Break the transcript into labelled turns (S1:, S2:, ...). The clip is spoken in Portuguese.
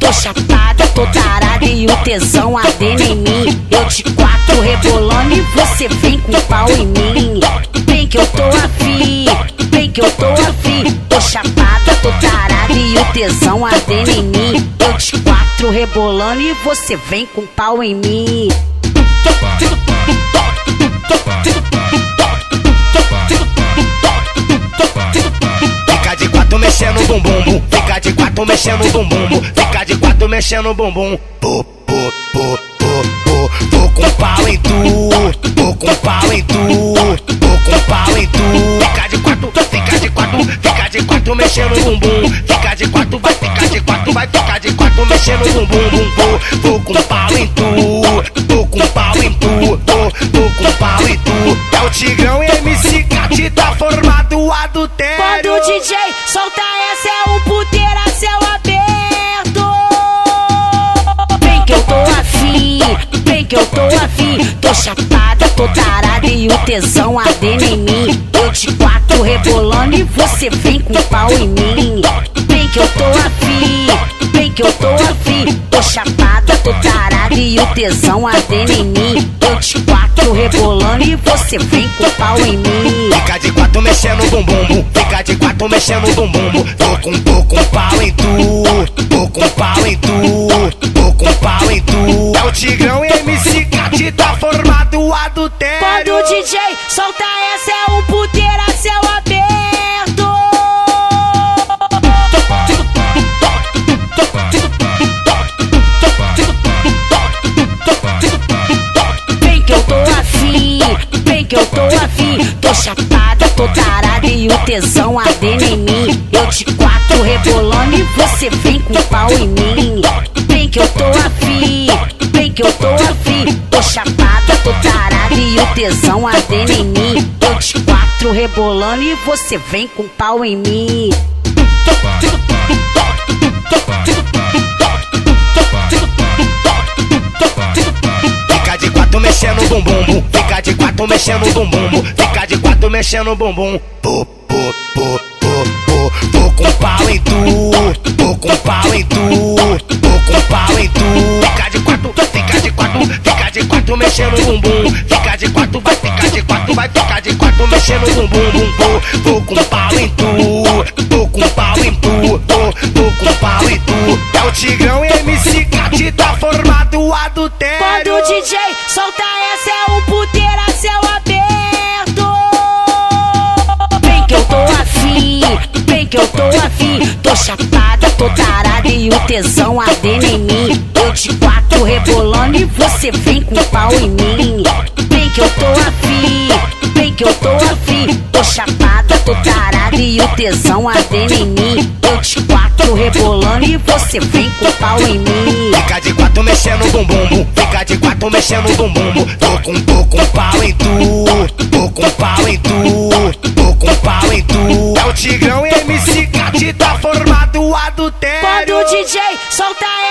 S1: Tô chapada, tô tarada e o tesão ardendo em mim. Eu de quatro rebolando e você vem com pau em mim. Vem que eu tô afim, vem que eu tô afim. Tô chapada, tô tarada e o tesão ardendo em mim. Eu de quatro rebolando e você vem com pau em mim.
S2: Fica de quatro mexendo o bumbum, fica de quatro mexendo o bumbum, fica de quatro mexendo o bumbum. Vou com pau em tu, vou com pau em tu, vou com pau em tu. Fica de quatro, fica de quatro, fica de quatro mexendo o bumbum, fica de quatro, vai ficar de quatro, vai ficar de quatro mexendo o bumbum. Vou com pau em tu, vou com pau em tu, vou com pau em tu. É o Tigrão e MC Cat, tá formado adultério.
S1: Quando o DJ solta essa é um puteiro a céu aberto. Vem que eu tô afim, vem que eu tô afim. Tô chapada, tô tarada e o tesão ardendo em mim. Eu de quatro rebolando e você vem com pau em mim. Vem que eu tô afim, vem que eu tô afim. Tô chapada, tô tarada e o tesão ardendo em mim. Eu de quatro rebolando e você vem com pau em mim.
S2: Fica de quatro mexendo o bumbum, fica de quatro mexendo o bumbum. Vou com pau em tu, vou com pau em tu, vou com pau em tu. É o Tigrão e MC Cat, tá formado adultério.
S1: Quando o DJ solta essa é um puteiro a céu aberto. Vem que eu tô afim, vem que eu tô afim. Tô chapada, tô tarada e o tesão ardendo em mim. Eu de quatro rebolando e você vem com pau em mim. Vem que eu tô afim, vem que eu tô afim. Tô chapada, tô tarada e o tesão ardendo em mim. Eu de quatro rebolando e você vem com pau em mim.
S2: Fica de quatro mexendo o bumbum, fica de quatro mexendo o bumbum, fica de quatro mexendo o bumbum. Vou com pau em tu, vou com pau em tu, vou com pau em tu. Fica de quatro, fica de quatro, fica de quatro mexendo o bumbum, fica de quatro, vai ficar de quatro, vai ficar de quatro mexendo o bumbum. Vou com pau em tu, vou com pau em tu, vou com pau em tu. É o Tigrão e MC Cat, tá formado adultério.
S1: Quando o DJ solta essa é um puteiro a céu aberto. Vem que eu tô afim, vem que eu tô afim. Tô chapada, tô tarada e o tesão ardendo em mim. Eu de quatro rebolando e você vem com pau em mim. Vem que eu tô afim, vem que eu tô afim. Tô chapada, tô tarada e o tesão ardendo em mim. Eu de quatro rebolando e você vem com pau em mim.
S2: Fica de quatro mexendo o bumbum, fica de quatro mexendo o bumbum. Vou com pau em tu, vou com pau em tu, vou com pau em tu. É o Tigrão e MC Cat, tá formado adultério.
S1: Quando o DJ solta